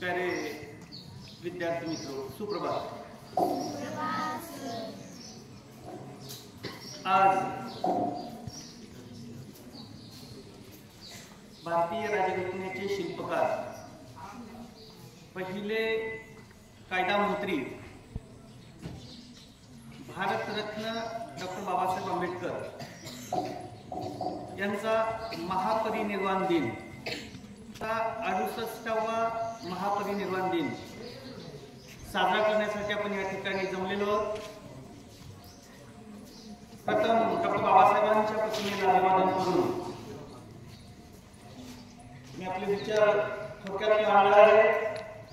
प्यारे विद्यार्थी मित्रों, सुप्रभात। आज भारतीय राज्यघटनेचे शिल्पकार, पहिले कायदा मंत्री, भारतरत्न डॉक्टर बाबासाहेब आंबेडकर यांचा महापरिनिर्वाण दिन, 68वा महापरिनिर्वाण दिन साजरा करण्यासाठी आपण या ठिकाणी जमलेलो आहोत। प्रथम डॉक्टर बाबासाहेबांच्या प्रतिमेला अभिवादन करून मी आपले विचार थोडक्यात मांडणार आहे।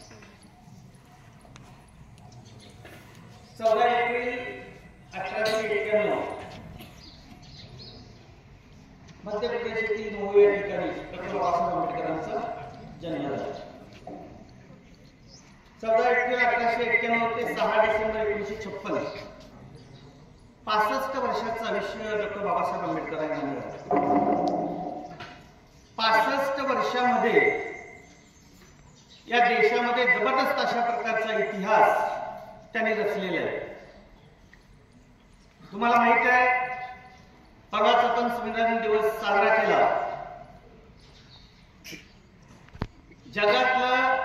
14 एप्रिल 1891 मध्य प्रदेशातील मोहोळ या ठिकाणी डॉक्टर बाबासाहेब आंबेडकरांचा जन्म झाला। 14 एप्रिल 1891 ते 6 डिसेंबर 1956 65 वर्षाचं आयुष्य डॉक्टर बाबासाहेब आंबेडकर यांनी मिळवलं। 65 वर्षामध्ये या देशामध्ये जबरदस्त अशा प्रकारचा इतिहास त्यांनी रचलेला आहे। तुम्हाला माहित आहे, परवाच आपण संविधान दिवस साजरा केला। जगातलं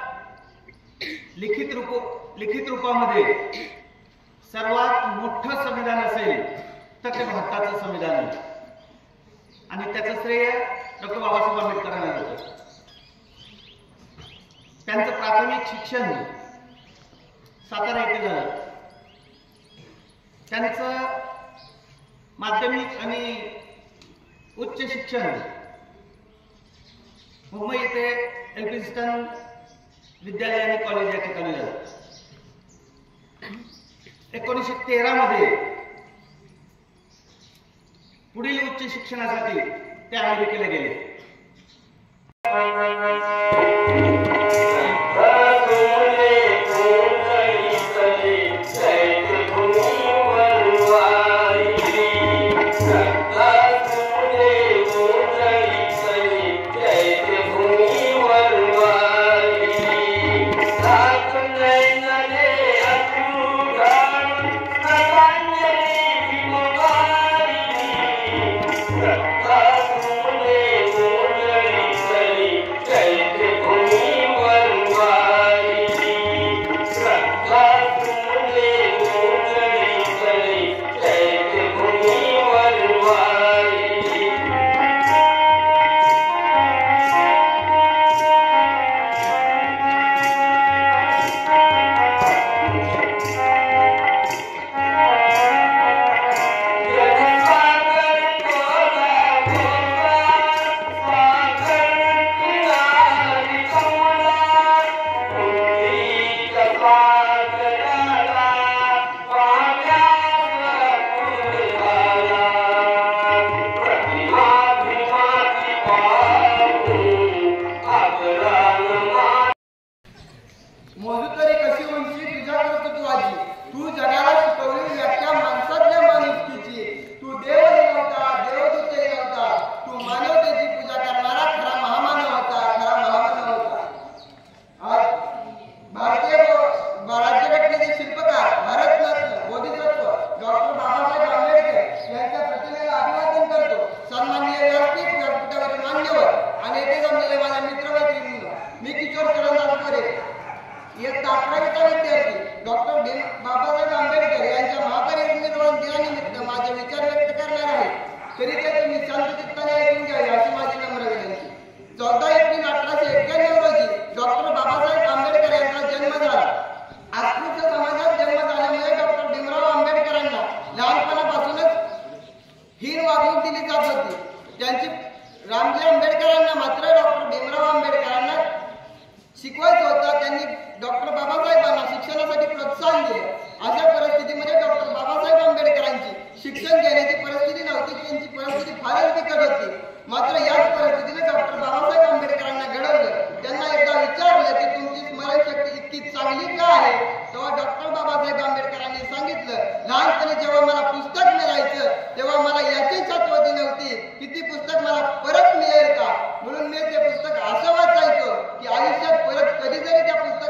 लिखित रूपामध्ये सर्वात मोठं संविधान असेल तर ते भारताचं संविधान आहे आणि त्याचं श्रेय डॉक्टर बाबासाहेब आंबेडकरांना जातं। त्यांचं प्राथमिक शिक्षण सातारा येथे झालं। त्यांचं माध्यमिक आणि उच्च शिक्षण मुंबई येथे एल्फिन्स्टन विद्यालय आणि कॉलेज या ठिकाणी झालं। 1913 मध्ये पुढील उच्च शिक्षणासाठी ते अमेरिकेला गेले। रामजी आंबेडकरांना मात्र डॉक्टर भीमराव आंबेडकरांना शिकवायचं होतं। त्यांनी डॉक्टर बाबासाहेबांना शिक्षणासाठी प्रोत्साहन दिले। अशा परिस्थितीमध्ये डॉक्टर बाबासाहेब आंबेडकरांची शिक्षण घेण्याची परिस्थिती नव्हती, त्यांची परिस्थिती फारच बिकट होती। मात्र याच परिस्थितीने डॉक्टर बाबासाहेब आंबेडकरांना घडवलं। त्यांना एकदा विचारलं की तुमची स्मरणशक्ती इतकी चांगली का आहे, तेव्हा डॉक्टर बाबासाहेब आंबेडकरांनी सांगितलं, लहानपणी जेव्हा मला पुस्तक मिळायचं तेव्हा मला याची छातवती नव्हती की ती पुस्तक मला परत मिळेल का, म्हणून मी ते पुस्तक असं वाचायचो की आयुष्यात परत कधी जरी त्या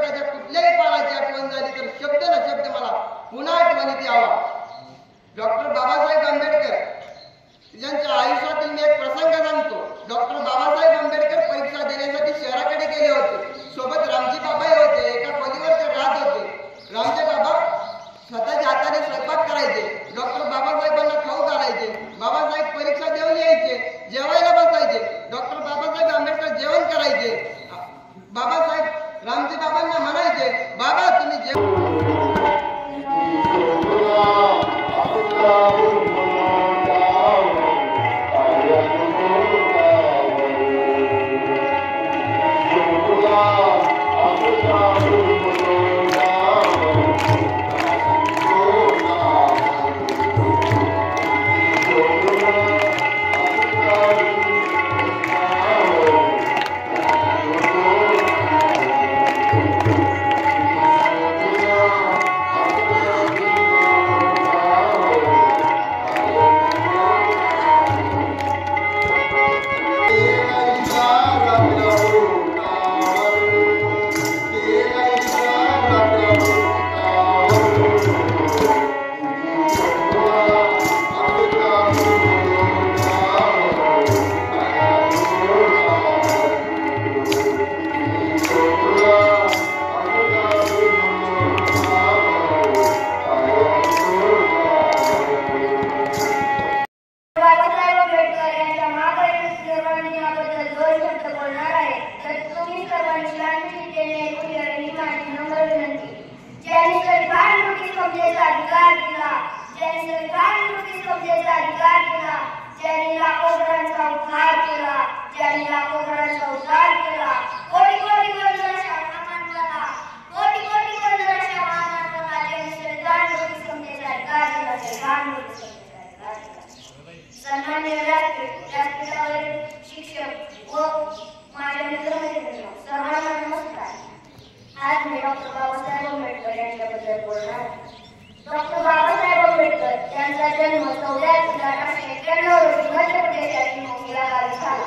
देणे ही माझी नम्र विनंती. ज्यांनी संविधान कृती समजेचा अधिकार दिला, ज्यांनी संविधान कृती समजेचा अधिकार दिला, ज्यांनी लाखो घरांचा उद्धार केला, ज्यांनी लाखो घरांचा उद्धार केला, कोटी कोटी वंदनाच्या मानवाला, कोटी कोटी वंदनाच्या मानवाला, ज्यांनी संविधान कृती समजेचा अधिकार दिला, संविधान कृती समजेचा अधिकार दिला. सन्माननीय व्यासपीठावरील शिक्षक व माझ्या मित्रमैत्रिणींनो, सर्वांना नमस्कार. आज मी डॉक्टर बाबासाहेब आंबेडकर यांच्याबद्दल बोलणार आहे. डॉक्टर बाबासाहेब आंबेडकर यांचा जन्म 14 रोजी मध्य प्रदेशातील मोंगला गावी झाला.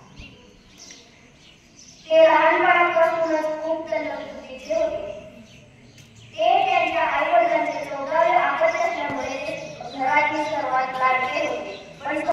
ते लहानपणापासूनच खूप तल्लखबुद्धीचे होते. ते त्यांच्या आईवडिलांचे 14वे अपत्य असल्यामुळे घरातील सर्वात लाडके होते. पण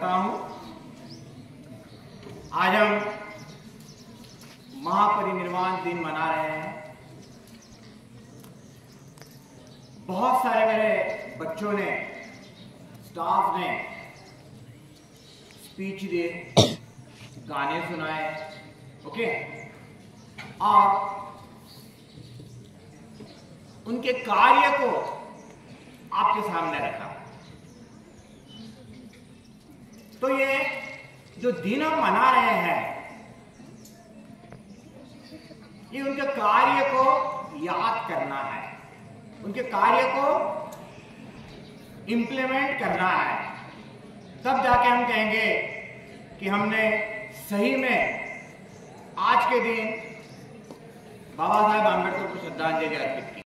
करता हूं। आज हम महापरिनिर्वाण दिन मना रहे हैं। बहुत सारे मेरे बच्चों ने, स्टाफ ने स्पीच दिए, गाने सुनाए, ओके, और उनके कार्य को आपके सामने रखा। तो ये जो दिन हम मना रहे हैं, ये उनके कार्य को याद करना है, उनके कार्य को इम्प्लीमेंट करना है। तब जाके हम कहेंगे कि हमने सही में आज के दिन बाबा साहेब आंबेडकर को श्रद्धांजलि अर्पित की।